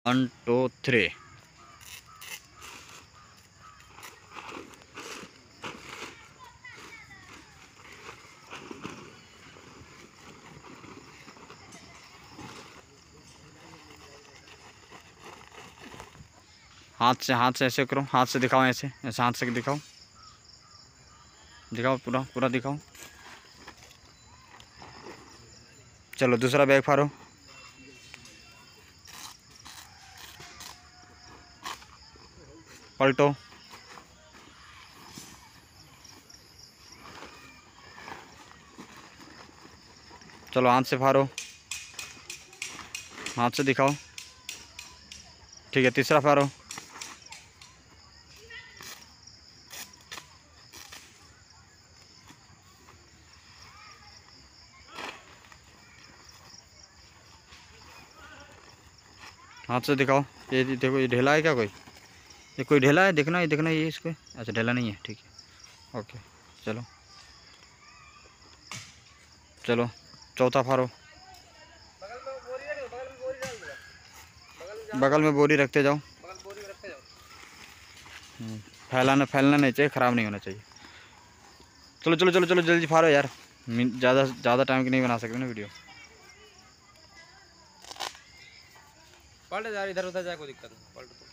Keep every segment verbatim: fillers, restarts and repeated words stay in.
One two three. हाथ से हाथ से ऐसे करो, हाथ से दिखाओ, ऐसे ऐसे हाथ से दिखाओ, दिखाओ पूरा पूरा दिखाओ। चलो दूसरा बैग फाड़ो। पलटो। चलो हाथ से फाड़ो, हाथ से दिखाओ। ठीक है, तीसरा फाड़ो। हाथ से दिखाओ। ये देखो, ये ढेला है क्या कोई? ये कोई ढेला है? देखना, ये देखना, ये इसको। अच्छा ढेला नहीं है, ठीक है, ओके। चलो चलो चौथा फाड़ो। बगल में बोरी रखते जाओ। फैलाना फैलना नहीं चाहिए, ख़राब नहीं होना चाहिए। चलो चलो चलो चलो जल्दी फाड़ो यार, ज़्यादा ज़्यादा टाइम की नहीं बना सकते ना वीडियो। पलट जा, इधर उधर जाए कोई दिक्कत नहीं, पलट तो।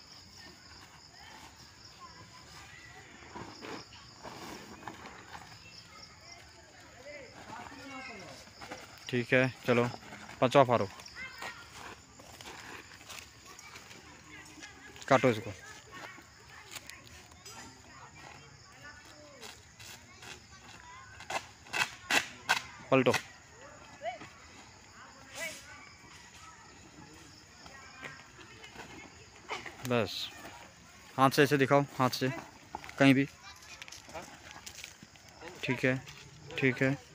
ठीक है, चलो पांचवा फाड़ो। काटो इसको। पलटो। बस हाथ से ऐसे दिखाओ, हाथ से कहीं भी। ठीक है ठीक है।